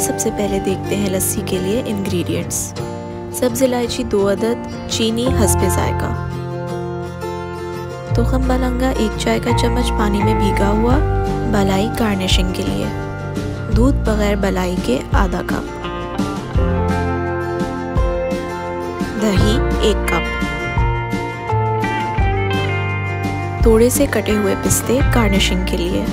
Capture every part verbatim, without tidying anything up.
सबसे पहले देखते हैं लस्सी के लिए इंग्रेडिएंट्स। सब्ज़ इलायची दो अदद, चीनी हस्बे जायका, तुखम मलंगा एक चाय का चम्मच पानी में भीगा हुआ, बलाई गार्निशिंग के लिए, दूध बगैर बलाई के आधा कप, दही एक कप, थोड़े से कटे हुए पिस्ते गार्निशिंग के लिए,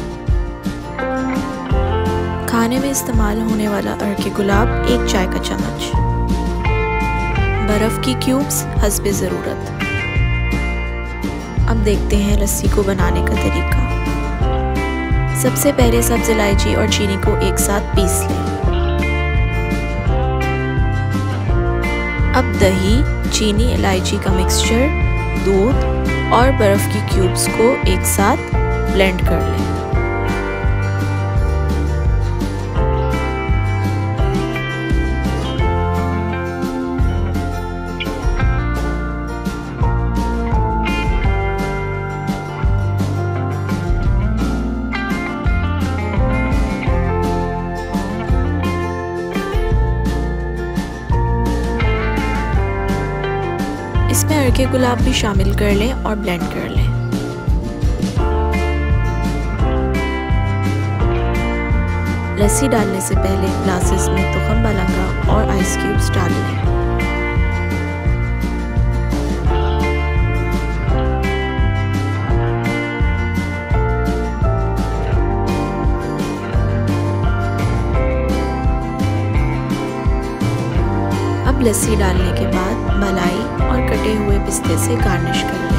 खाने में इस्तेमाल होने वाला अर्के गुलाब एक चाय का चम्मच, बर्फ़ की क्यूब्स हस्बे ज़रूरत। अब देखते हैं लस्सी को बनाने का तरीका। सबसे पहले सब्ज़ इलायची और चीनी को एक साथ पीस लें। अब दही, चीनी, इलायची का मिक्सचर, दूध और बर्फ़ की क्यूब्स को एक साथ ब्लेंड कर लें। इसमें अर्के गुलाब भी शामिल कर लें और ब्लेंड कर लें। लस्सी डालने से पहले ग्लासेस में तुखम मलंगा और आइस क्यूब्स डाल लें। अब लस्सी डालने के बाद मलाई और कटे हुए पिस्ते से गार्निश कर लें।